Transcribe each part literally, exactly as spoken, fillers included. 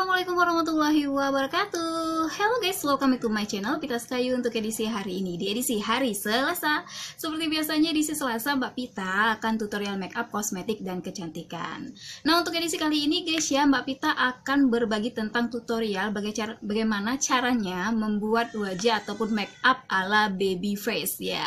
Assalamualaikum warahmatullahi wabarakatuh. Hello guys, welcome to my channel Pita Sekayu untuk edisi hari ini. Di edisi hari Selasa, seperti biasanya edisi Selasa Mbak Pita akan tutorial makeup, kosmetik, dan kecantikan. Nah, untuk edisi kali ini guys ya, Mbak Pita akan berbagi tentang tutorial baga- bagaimana caranya membuat wajah ataupun makeup ala baby face ya.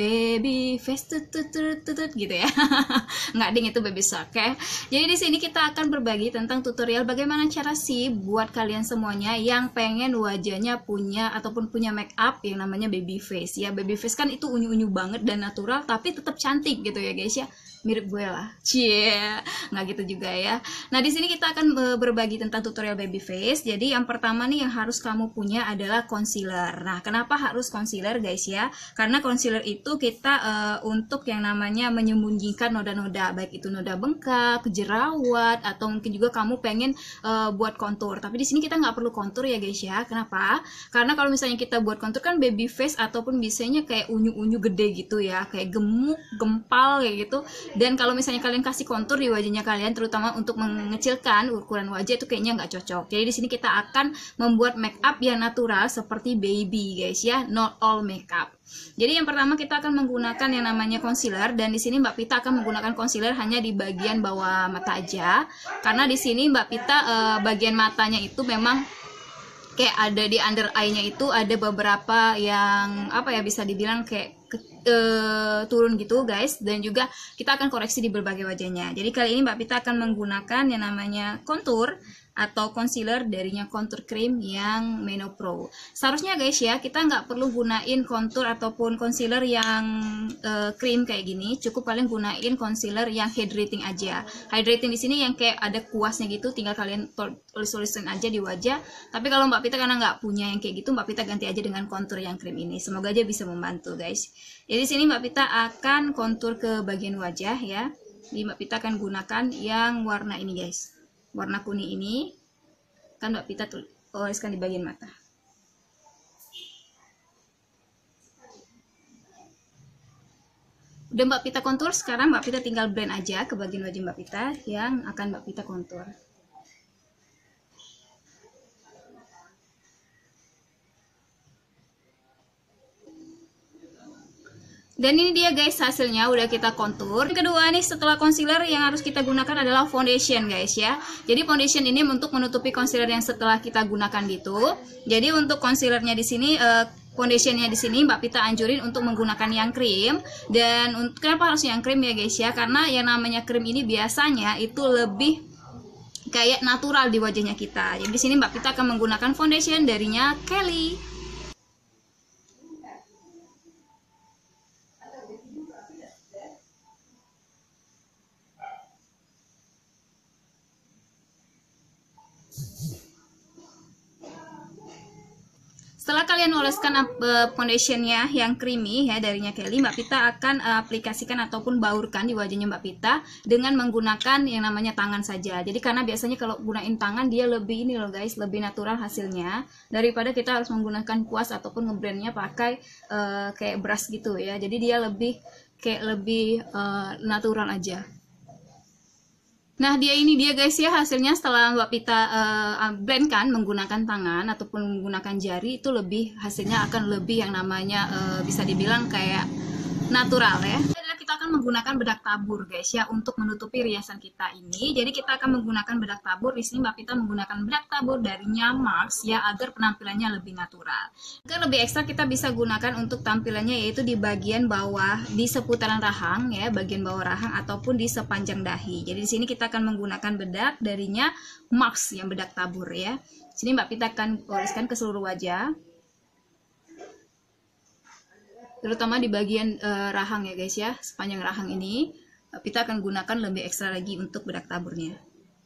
Baby face tut tut tut tut, tut gitu ya. Nggak ding, itu baby shark ya. Jadi di sini kita akan berbagi tentang tutorial bagaimana cara sih buat kalian semuanya yang pengen wajahnya punya ataupun punya make up yang namanya baby face ya. Baby face kan itu unyu-unyu banget dan natural tapi tetap cantik gitu ya guys ya. Mirip gue lah, cie, nggak gitu juga ya. Nah di sini kita akan berbagi tentang tutorial baby face. Jadi yang pertama nih yang harus kamu punya adalah concealer. Nah kenapa harus concealer guys ya? Karena concealer itu kita uh, untuk yang namanya menyembunyikan noda-noda, baik itu noda bengkak, jerawat, atau mungkin juga kamu pengen uh, buat kontur. Tapi di sini kita nggak perlu kontur ya guys ya. Kenapa? Karena kalau misalnya kita buat kontur kan baby face ataupun biasanya kayak unyu-unyu gede gitu ya, kayak gemuk, gempal kayak gitu. Dan kalau misalnya kalian kasih kontur di wajahnya kalian, terutama untuk mengecilkan ukuran wajah, itu kayaknya nggak cocok. Jadi di sini kita akan membuat make up yang natural seperti baby guys ya, not all makeup. Jadi yang pertama kita akan menggunakan yang namanya concealer, dan di sini Mbak Pita akan menggunakan concealer hanya di bagian bawah mata aja, karena di sini Mbak Pita eh, bagian matanya itu memang kayak ada di under eye-nya itu ada beberapa yang apa ya, bisa dibilang kayak ke, uh, turun gitu guys, dan juga kita akan koreksi di berbagai wajahnya. Jadi kali ini Mbak Pita akan menggunakan yang namanya contour atau concealer darinya Contour Cream yang Meno Pro. Seharusnya guys ya, kita nggak perlu gunain contour ataupun concealer yang uh, cream kayak gini, cukup paling gunain concealer yang hydrating aja. Hydrating di sini yang kayak ada kuasnya gitu, tinggal kalian tulis-tulisin aja di wajah. Tapi kalau Mbak Pita karena nggak punya yang kayak gitu, Mbak Pita ganti aja dengan contour yang cream ini. Semoga aja bisa membantu guys. Jadi sini Mbak Pita akan contour ke bagian wajah ya. Jadi Mbak Pita akan gunakan yang warna ini guys. Warna kuning ini kan Mbak Pita oleskan di bagian mata. Udah Mbak Pita kontur, sekarang Mbak Pita tinggal blend aja ke bagian wajah Mbak Pita yang akan Mbak Pita kontur. Dan ini dia guys hasilnya, udah kita kontur. Yang kedua nih setelah concealer yang harus kita gunakan adalah foundation guys ya. Jadi foundation ini untuk menutupi concealer yang setelah kita gunakan gitu. Jadi untuk concealernya di sini uh, foundationnya di sini Mbak Pita anjurin untuk menggunakan yang krim. Dan kenapa harus yang krim ya guys ya? Karena yang namanya krim ini biasanya itu lebih kayak natural di wajahnya kita. Jadi di sini Mbak Pita akan menggunakan foundation darinya Kelly. Setelah kalian oleskan uh, foundationnya yang creamy ya darinya Kelly, Mbak Pita akan uh, aplikasikan ataupun baurkan di wajahnya Mbak Pita dengan menggunakan yang namanya tangan saja. Jadi karena biasanya kalau gunain tangan dia lebih ini loh guys, lebih natural hasilnya daripada kita harus menggunakan kuas ataupun ngeblendnya pakai uh, kayak brush gitu ya. Jadi dia lebih kayak lebih uh, natural aja. Nah dia ini dia guys ya hasilnya setelah Mbak Pita uh, blend kan menggunakan tangan ataupun menggunakan jari, itu lebih hasilnya akan lebih yang namanya uh, bisa dibilang kayak natural ya. Kita akan menggunakan bedak tabur guys ya untuk menutupi riasan kita ini. Jadi kita akan menggunakan bedak tabur. Di sini Mbak Pita menggunakan bedak tabur darinya Mars ya agar penampilannya lebih natural. Agar lebih ekstra kita bisa gunakan untuk tampilannya yaitu di bagian bawah di seputaran rahang ya, bagian bawah rahang ataupun di sepanjang dahi. Jadi di sini kita akan menggunakan bedak darinya Mars yang bedak tabur ya. Sini Mbak Pita akan oleskan ke seluruh wajah, terutama di bagian uh, rahang ya guys ya, sepanjang rahang ini kita akan gunakan lebih ekstra lagi untuk bedak taburnya.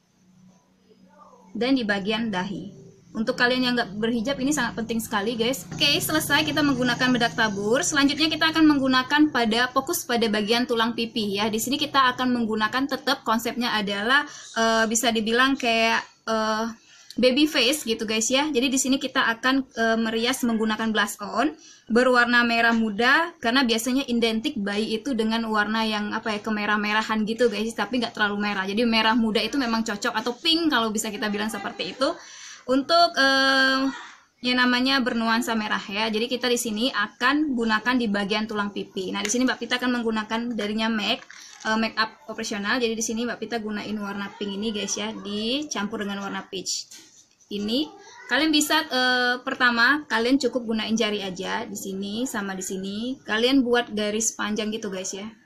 Dan di bagian dahi, untuk kalian yang nggak berhijab ini sangat penting sekali guys. Oke, selesai kita menggunakan bedak tabur. Selanjutnya kita akan menggunakan pada fokus pada bagian tulang pipi ya. Di sini kita akan menggunakan tetap konsepnya adalah uh, bisa dibilang kayak uh, baby face gitu guys ya. Jadi di sini kita akan e, merias menggunakan blush on berwarna merah muda, karena biasanya identik bayi itu dengan warna yang apa ya, kemerah-merahan gitu guys, tapi nggak terlalu merah. Jadi merah muda itu memang cocok, atau pink kalau bisa kita bilang seperti itu, untuk e, yang namanya bernuansa merah ya. Jadi kita di sini akan gunakan di bagian tulang pipi. Nah di sini Mbak Pita akan menggunakan darinya MAC uh, make up operasional. Jadi di sini Mbak Pita gunain warna pink ini guys ya, dicampur dengan warna peach. Ini kalian bisa uh, pertama kalian cukup gunain jari aja di sini sama di sini. Kalian buat garis panjang gitu guys ya.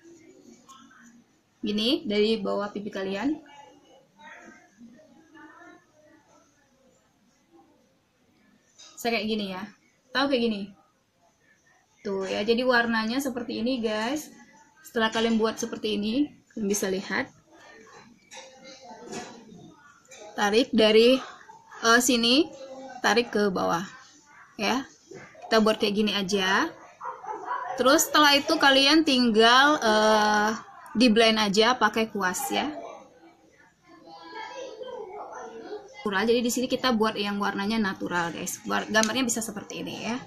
Gini dari bawah pipi kalian. Saya kayak gini ya, tahu kayak gini tuh ya. Jadi warnanya seperti ini guys. Setelah kalian buat seperti ini, kalian bisa lihat, tarik dari uh, sini, tarik ke bawah ya. Kita buat kayak gini aja. Terus setelah itu kalian tinggal uh, di blend aja pakai kuas ya. Jadi di sini kita buat yang warnanya natural guys. Gambarnya bisa seperti ini ya.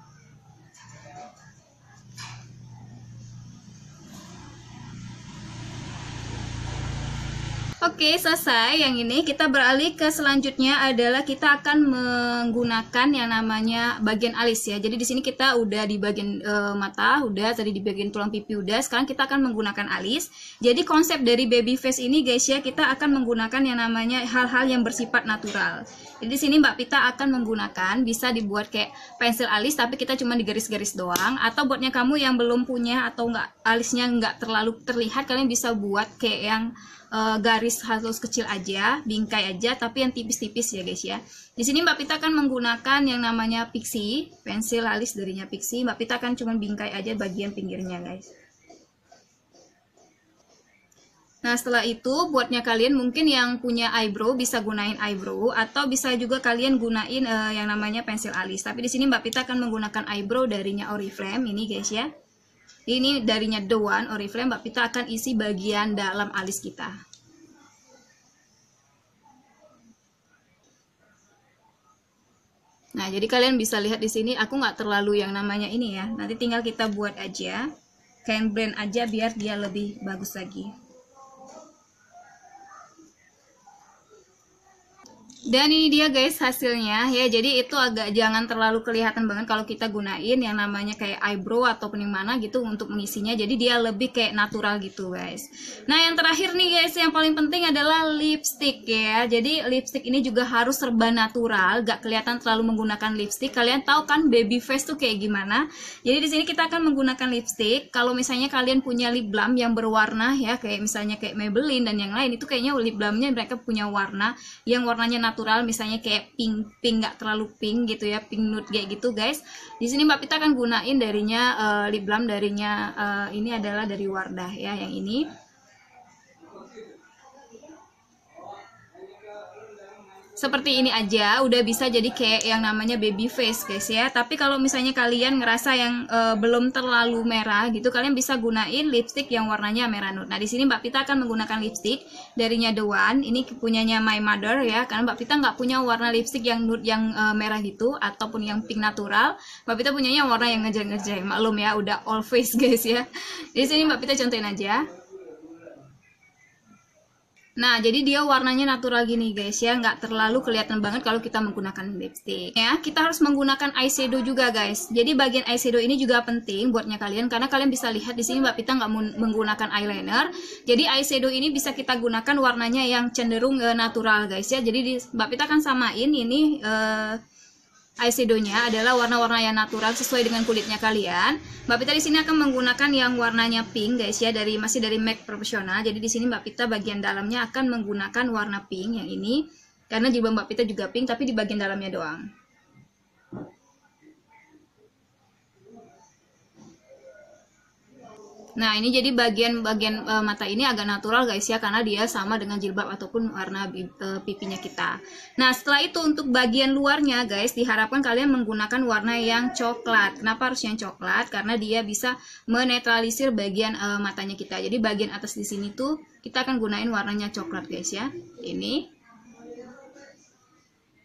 Oke, selesai yang ini. Kita beralih ke selanjutnya adalah kita akan menggunakan yang namanya bagian alis ya. Jadi di sini kita udah di bagian e, mata, udah tadi di bagian tulang pipi udah. Sekarang kita akan menggunakan alis. Jadi konsep dari baby face ini guys ya, kita akan menggunakan yang namanya hal-hal yang bersifat natural. Jadi di sini Mbak Pita akan menggunakan, bisa dibuat kayak pensil alis tapi kita cuma di garis-garis doang, atau buatnya kamu yang belum punya atau enggak alisnya nggak terlalu terlihat, kalian bisa buat kayak yang Uh, garis halus kecil aja, bingkai aja, tapi yang tipis-tipis ya guys ya. Di sini Mbak Pita akan menggunakan yang namanya pixie, pensil alis darinya pixie. Mbak Pita akan cuma bingkai aja bagian pinggirnya guys. Nah setelah itu buatnya kalian mungkin yang punya eyebrow bisa gunain eyebrow, atau bisa juga kalian gunain uh, yang namanya pensil alis. Tapi di sini Mbak Pita akan menggunakan eyebrow darinya Oriflame ini guys ya. Ini darinya The One Oriflame. Mbak Pita akan isi bagian dalam alis kita. Nah, jadi kalian bisa lihat di sini aku nggak terlalu yang namanya ini ya. Nanti tinggal kita buat aja, kalian blend aja biar dia lebih bagus lagi. Dan ini dia guys hasilnya ya. Jadi itu agak jangan terlalu kelihatan banget kalau kita gunain yang namanya kayak eyebrow ataupun yang mana gitu untuk mengisinya. Jadi dia lebih kayak natural gitu guys. Nah yang terakhir nih guys, yang paling penting adalah lipstick ya. Jadi lipstick ini juga harus serba natural, gak kelihatan terlalu menggunakan lipstick. Kalian tahu kan baby face tuh kayak gimana. Jadi di sini kita akan menggunakan lipstick. Kalau misalnya kalian punya lip balm yang berwarna ya, kayak misalnya kayak Maybelline dan yang lain, itu kayaknya lip balmnya mereka punya warna yang warnanya natural. Natural, misalnya kayak pink, pink nggak terlalu pink gitu ya, pink nude kayak gitu guys. Di sini Mbak Pita akan gunain darinya uh, lip balm darinya uh, ini adalah dari Wardah ya, yang ini. Seperti ini aja udah bisa jadi kayak yang namanya baby face guys ya. Tapi kalau misalnya kalian ngerasa yang uh, belum terlalu merah gitu, kalian bisa gunain lipstick yang warnanya merah nude. Nah di sini Mbak Pita akan menggunakan lipstick darinya The One. Ini punyanya My Mother ya, karena Mbak Pita nggak punya warna lipstick yang nude yang uh, merah gitu ataupun yang pink natural. Mbak Pita punyanya warna yang ngejar-ngejar. Maklum ya, udah all face guys ya. Di sini Mbak Pita contohin aja. Nah, jadi dia warnanya natural gini guys ya, nggak terlalu kelihatan banget kalau kita menggunakan lipstick. Ya, kita harus menggunakan eyeshadow juga guys. Jadi bagian eyeshadow ini juga penting buatnya kalian, karena kalian bisa lihat di sini Mbak Pita nggak menggunakan eyeliner. Jadi eyeshadow ini bisa kita gunakan warnanya yang cenderung uh, natural guys ya. Jadi di, Mbak Pita akan samain ini. Uh, Eyeshadownya adalah warna-warna yang natural sesuai dengan kulitnya kalian. Mbak Pita di sini akan menggunakan yang warnanya pink guys ya, dari masih dari MAC Professional. Jadi di sini Mbak Pita bagian dalamnya akan menggunakan warna pink yang ini, karena jilbab Mbak Pita juga pink tapi di bagian dalamnya doang. Nah ini jadi bagian-bagian e, mata ini agak natural guys ya, karena dia sama dengan jilbab ataupun warna e, pipinya kita. Nah setelah itu untuk bagian luarnya guys, diharapkan kalian menggunakan warna yang coklat. Kenapa harus yang coklat? Karena dia bisa menetralisir bagian e, matanya kita. Jadi bagian atas di sini tuh kita akan gunain warnanya coklat guys ya. Ini.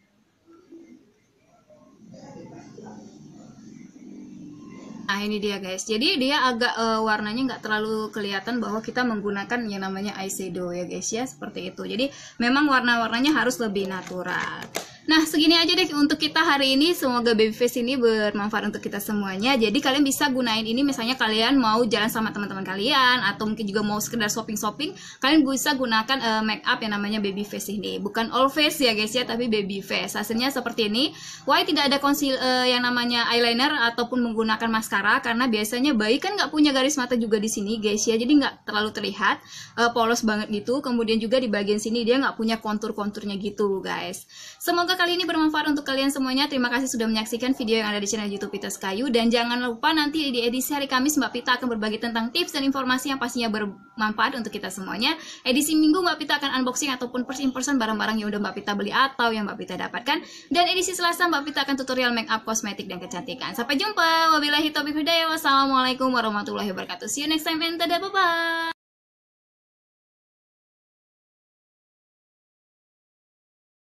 Nah ini dia guys, jadi dia agak uh, warnanya nggak terlalu kelihatan bahwa kita menggunakan yang namanya eyeshadow ya guys ya, seperti itu. Jadi memang warna-warnanya harus lebih natural. Nah segini aja deh untuk kita hari ini. Semoga baby face ini bermanfaat untuk kita semuanya. Jadi kalian bisa gunain ini misalnya kalian mau jalan sama teman-teman kalian, atau mungkin juga mau sekedar shopping-shopping, kalian bisa gunakan uh, make up yang namanya baby face ini. Bukan all face ya guys ya, tapi baby face. Hasilnya seperti ini. Why tidak ada concealer uh, yang namanya eyeliner ataupun menggunakan maskara? Karena biasanya bayi kan nggak punya garis mata juga di sini guys ya, jadi nggak terlalu terlihat uh, polos banget gitu. Kemudian juga di bagian sini dia nggak punya kontur-konturnya gitu guys. Semoga kali ini bermanfaat untuk kalian semuanya. Terima kasih sudah menyaksikan video yang ada di channel YouTube Pita Sekayu, dan jangan lupa nanti di edisi hari Kamis Mbak Pita akan berbagi tentang tips dan informasi yang pastinya bermanfaat untuk kita semuanya. Edisi Minggu Mbak Pita akan unboxing ataupun first in person barang-barang yang udah Mbak Pita beli atau yang Mbak Pita dapatkan, dan edisi Selasa Mbak Pita akan tutorial make up, kosmetik dan kecantikan. Sampai jumpa. Wabillahi taufiq hidayah. Wassalamualaikum warahmatullahi wabarakatuh. See you next time and dadah, bye bye.